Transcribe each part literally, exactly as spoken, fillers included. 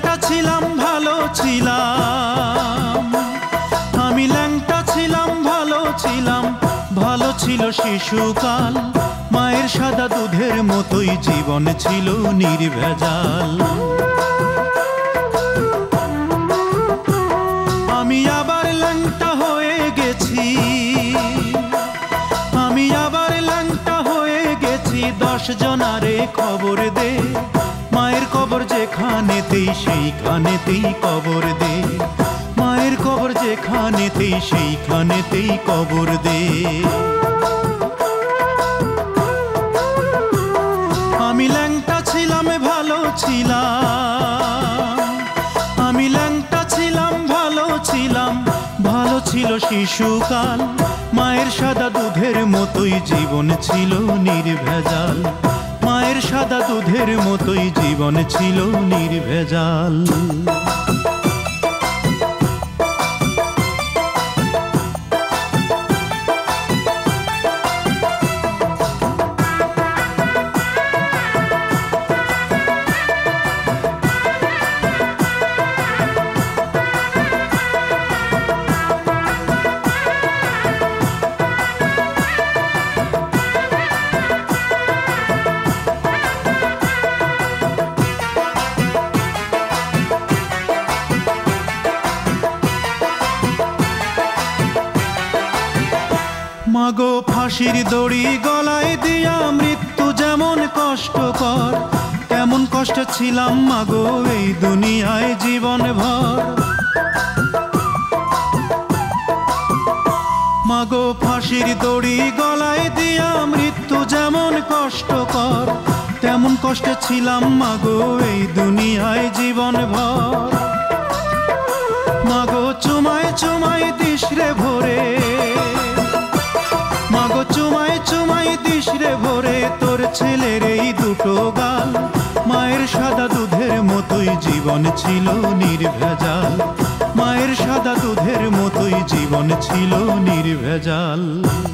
ল্যাংটা ছিলাম ভালো ছিলাম, আমি ল্যাংটা ছিলাম ভালো ছিলাম, ভালো ছিল শিশুকাল। মায়ের সাদা দুধের মতোই জীবন ছিল নির্ভেজাল। আমি আবার ল্যাংটা হয়ে গেছি, আমি আবার ল্যাংটা হয়ে গেছি। দশ জনারে খবর দে, মায়ের কবর যেখানেতেই সেইখানেতেই কবর দে, মায়ের কবর যেখানেতেই সেইখানেতেই কবর দে। আমি ল্যাংটা ছিলাম ভালো ছিলাম, আমি ল্যাংটা ছিলাম ভালো ছিলাম, ভালো ছিল শিশুকাল। মায়ের সাদা দুধের মতোই জীবন ছিল নির্ভেজাল, মায়ের সাদা দুধের মতোই জীবন ছিল নির্ভেজাল। মাগো ফাঁসির দড়ি গলায় দিয়া মৃত্যু যেমন কষ্টকর, তেমন কষ্ট ছিলাম মাগো এই দুনিয়ায় জীবন ভর। মাগো ফাঁসির দড়ি গলায় দিয়া মৃত্যু যেমন কষ্টকর, তেমন কষ্ট ছিলাম মাগো এই দুনিয়ায় জীবন ভর। মাগো চুমায় চুমায় দিশরে ভরে, মাগো চুমাই চুমাই দিশরে ভরে তোর ছেলের এই দুটো গাল। মায়ের সাদা দুধের মতোই জীবন ছিল নির্ভেজাল, মায়ের সাদা দুধের মতোই জীবন ছিল নির্ভেজাল।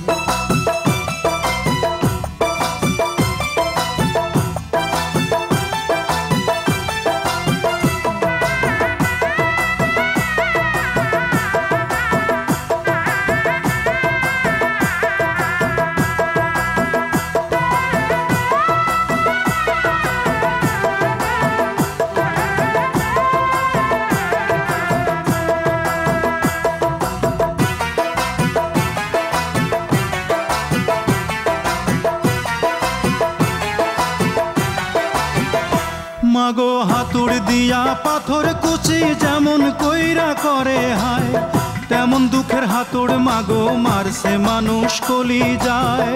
মাগো হাতুড় দিয়া পাথর কুচি যেমন কইরা করে হায়, তেমন দুঃখের হাতুড় মাগো মারছে মানুষ কলি যায়।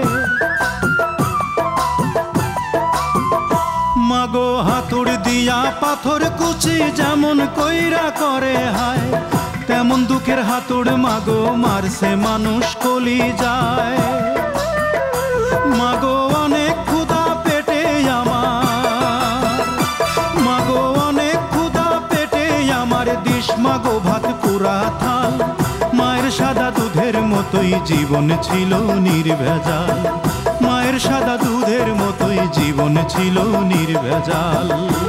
মাগো হাতুড় দিয়া পাথর কুচি যেমন কইরা করে হায়, তেমন দুঃখের হাতুড় মাগো মারছে মানুষ কলি যায়। মাগো অনেক ক্ষুধা পেটে আমার, মাগো অনেক ক্ষুধা পেটে আমার, দিস মাগো ভাত পুরা থাল। মায়ের সাদা দুধের মতোই জীবন ছিল নির্ভেজাল, মায়ের সাদা দুধের মতোই জীবন ছিল নির্ভেজাল।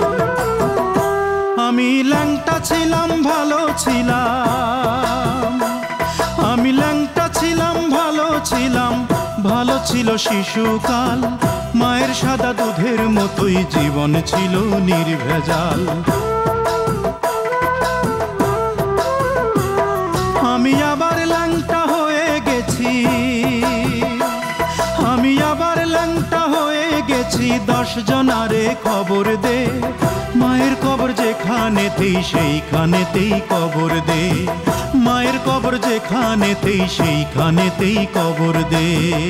আমি ল্যাংটা ছিলাম ভালো ছিলাম, আমি ল্যাংটা ছিলাম ভালো ছিলাম, ভালো ছিল শিশুকাল। মায়ের সাদা দুধের মতোই জীবন ছিল নির্ভেজাল। আমি আবার ল্যাংটা হয়ে গেছি, আমি আবার ল্যাংটা হয়ে গেছি। দশ জনারে খবর দে, মায়ের কবর যেখানেতেই সেইখানেতেই কবর দে, মায়ের কবর যেখানেতেই সেইখানেতেই কবর দে।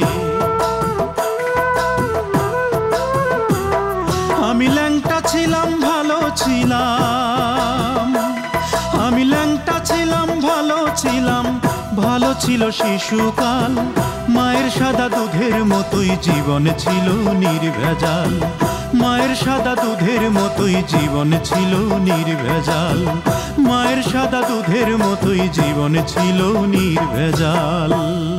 আমি ল্যাংটা ছিলাম ভালো ছিলাম, আমি ল্যাংটা ছিলাম ভালো ছিলাম, ভালো ছিল শিশুকাল। মায়ের সাদা দুধের মতোই জীবন ছিল নির্ভেজাল, মায়ের সাদা দুধের মতোই জীবন ছিল নির্ভেজাল, মায়ের সাদা দুধের মতোই জীবন ছিল নির্ভেজাল।